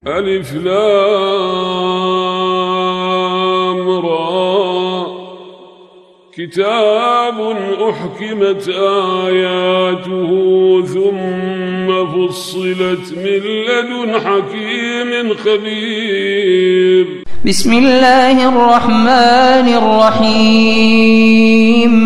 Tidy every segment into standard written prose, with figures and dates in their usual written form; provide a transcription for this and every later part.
ألف لام را كتاب أحكمت آياته ثم فصلت من لدن حكيم خبير. بسم الله الرحمن الرحيم.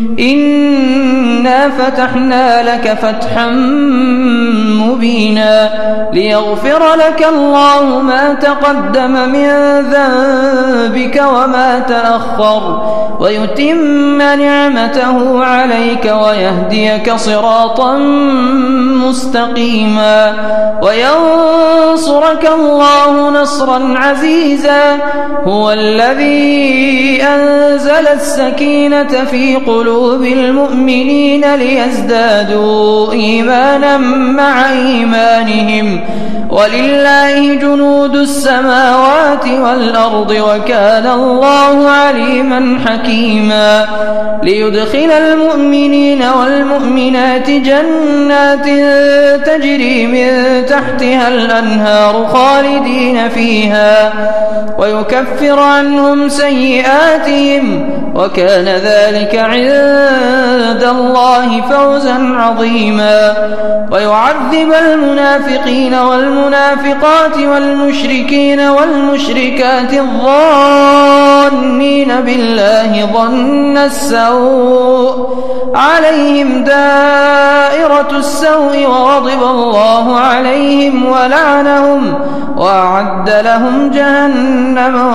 إنا فتحنا لك فتحا مبينا ليغفر لك الله ما تقدم من ذنبك وما تأخر ويتم نعمته عليك ويهديك صراطا مستقيما وينصرك الله نصرا عزيزا. هو الذي أنزل السكينة في قلوب المؤمنين ليزدادوا إيمانا مع إيمانهم ولله جنود السماوات والأرض وكان الله عليما حكيما. ليدخل المؤمنين والمؤمنات جنات تجري من تحتها الأنهار خالدين فيها ويكفر عنهم سيئاتهم وكان ذلك عند الله فوزا عظيما. ويعذب المنافقين والمنافقات والمشركين والمشركات الظانين بالله ظن السوء عليهم دائرة السوء وغضب الله عليهم ولعنهم وأعد لهم جهنم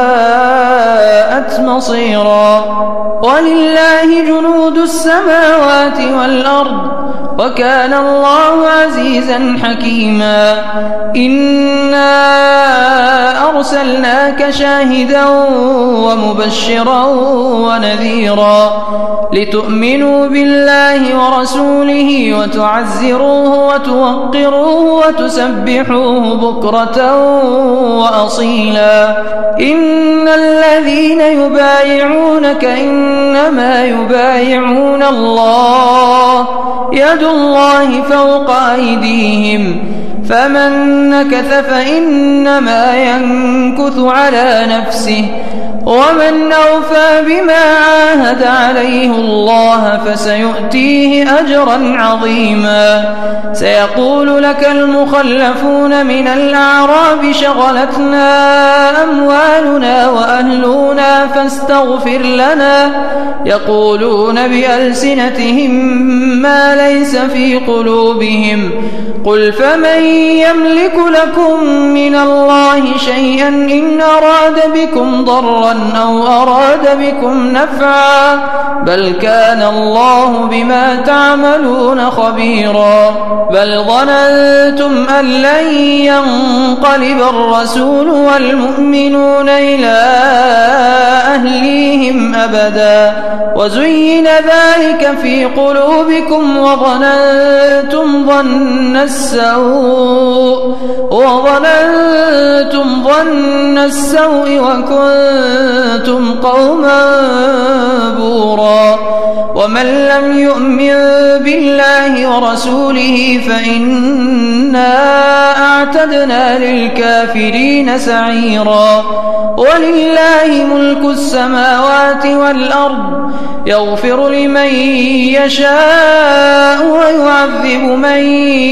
وساءت مصيرا. ولله جنود السماوات والأرض وكان الله عزيزا حكيما. إنا أرسلناك شاهدا ومبشرا ونذيرا لتؤمنوا بالله ورسوله وتعزروه وتوقروه وتسبحوه بكرة وأصيلا. إن الذين يبايعونك إنما يبايعون الله يد الله فوق أيديهم فمن نكث فإنما ينكث على نفسه ومن أوفى بما عاهد عليه الله فسيؤتيه أجرا عظيما. سيقول لك المخلفون من الأعراب شغلتنا أموالنا وأهلنا فاستغفر لنا يقولون بألسنتهم ما ليس في قلوبهم قل فمن يملك لكم من الله شيئا إن أراد بكم ضرا أو أراد بكم نفعا بل كان الله بما تعملون خبيرا. بل ظننتم أن لن ينقلب الرسول والمؤمنون إلى أهليهم أبدا وزين ذلك في قلوبكم وظننتم ظن السوء وكنتم قوما بورا. ومن لم يؤمن بالله ورسوله فإنا أعتدنا للكافرين سعيرا. ولله ملك السماوات والأرض يغفر لمن يشاء ويعذب من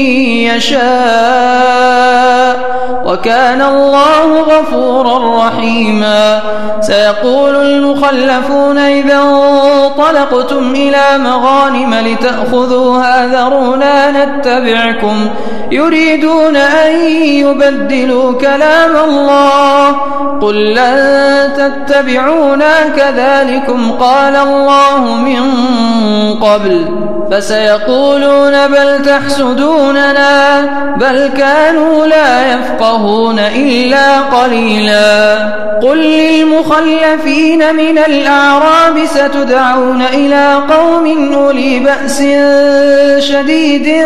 يشاء وكان الله غفورا رحيما. سيقول المخلفون إذا انطلقتم إلى مغانم لتأخذوها ذرونا نتبعكم يريدون أن يبدلوا كلام الله قل لن تتبعونا كذلكم قال الله من قبل فسيقولون بل تحسدوننا بل كانوا لا يفقهون إلا قليلا. قل للمخلفين من الأعراب ستدعون إلى قوم أولي بأس شديد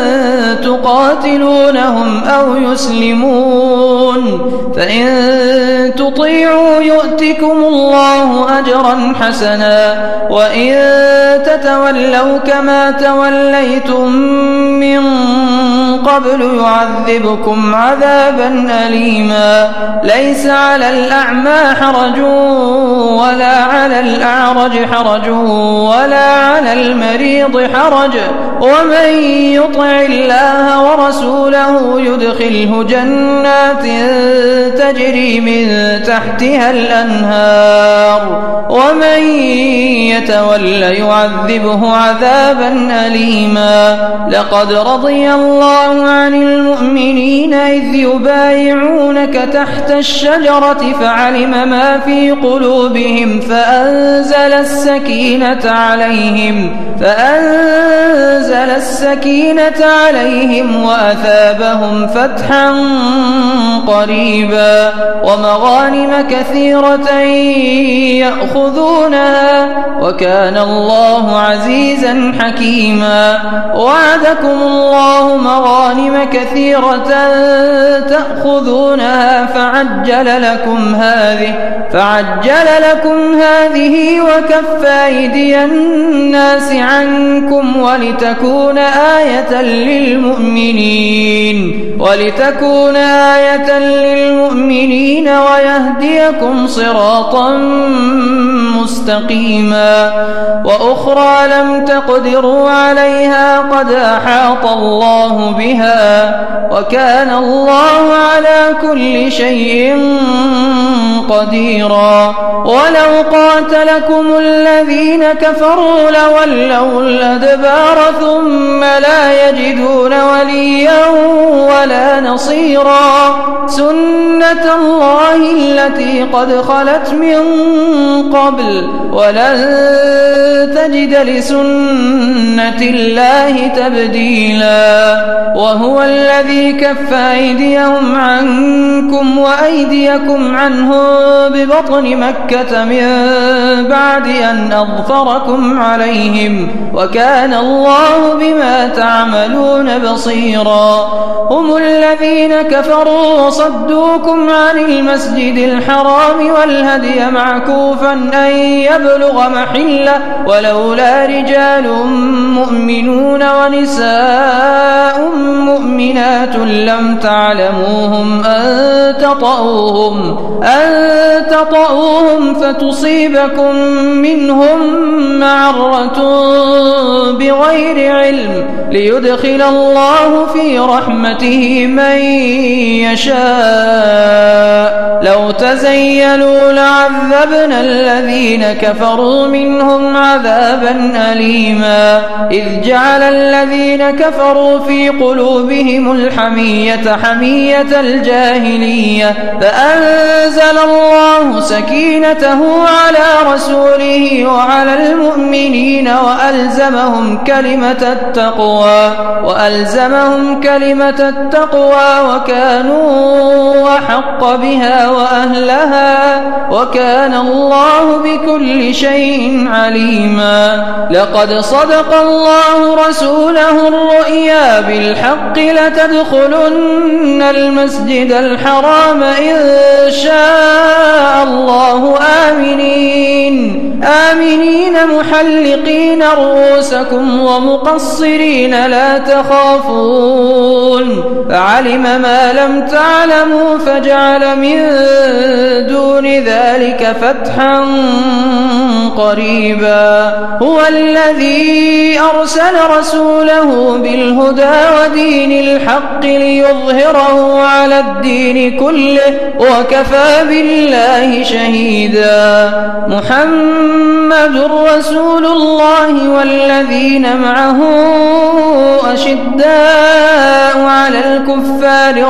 تقاتلونهم أو يسلمون فإن تطيعوا يؤتكم الله أجرا حسنا وإن تتولوا كما توليتم من قبل يعذبكم عذابا أليما ليس على الأعمى حرج ولا على الأعرج حرج ولا على المريض حرج ومن يطع الله ورسوله يدخله جنات تجري من تحتها الأنهار ومن يتول يعذبه عذابا أليما لقد رضي الله عن المؤمنين إذ يبايعونك تحت الشجرة فعلم ما في قلوبهم فأنزل السكينة عليهم وأثابهم فتحا قريبا ومغانم كثيرة يأخذونها وكان الله عزيزا حكيما وعدكم الله مغانم كثيرة تأخذونها فعجل لكم هذه وكف أيدي الناس عنكم ولتكون آية للمؤمنين ويهديكم صراطا مستقيما وأخرى لم تقدروا عليها قد أحاط الله بها وكان الله على كل شيء قديرا ولو قاتلكم الذين كفروا لولوا الأدبار ثم لا يجدون وليا ولا نصيرا سنة الله التي قد خلت من قبل ولن تجد لسنة الله تبديلا وهو الذي كف أيديهم عنكم وأيديكم عنهم ببطن مكة من بعد أن أظفركم عليهم وكان الله بما تعملون بصيرا هم الذين كفروا وصدوكم عن المسجد الحرام والهدي معكوفا أن يبلغ محله ولولا رجال مؤمنون ونساء مؤمنات لم تعلموهم أن تطؤوهم فتصيبكم منهم معرة بغير علم ليدخل الله في رحمته من يشاء لو تزيلوا لعذبنا الذين كفروا منهم عذابا أليما إذ جعل الذين كفروا في قلوبهم الحمية حمية الجاهلية فأنزل الله سكينته على رسوله وعلى المؤمنين وألزمهم كلمة التقوى وكانوا أحق بها وأهلها وكان الله بكل شيء عليما لقد صدق الله رسوله الرؤيا بالحق لتدخلن المسجد الحرام إن شاء الله آمنين محلقين رؤوسكم ومقصرين لا تخافون فعلم ما لم تعلموا فجعل من دون ذلك فتحا قريبا هو الذي أرسل رسوله بالهدى ودين الحق ليظهره على الدين كله وكفى بالله شهيدا محمد رسول الله والذين معه أشداء على الكفار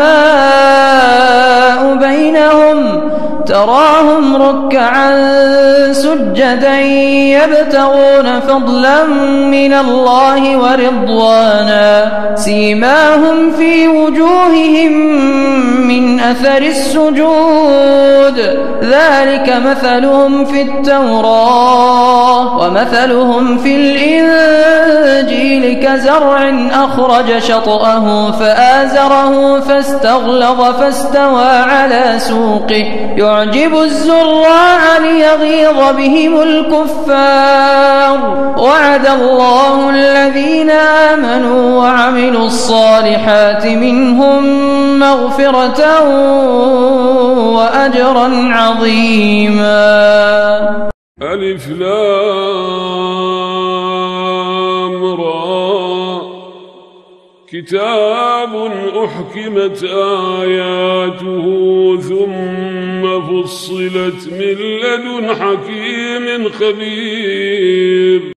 رحماء بينهم تراهم ركعا سجدا يبتغون فضلا من الله ورضوانا سيماهم في وجوههم من أثر السجود ذلك مثلهم في التوراة ومثلهم في الإنجيل كزرع أخرج شطأه فآزره فاستغلظ فاستوى على سوقه يعجب الزراع ليغيظ بهم الكفار وعد الله الذين آمنوا وعملوا الصالحات منهم مغفرة وأجرا عظيما. ألف لام را كتاب أحكمت آياته ثم فصلت من لدن حكيم خبير.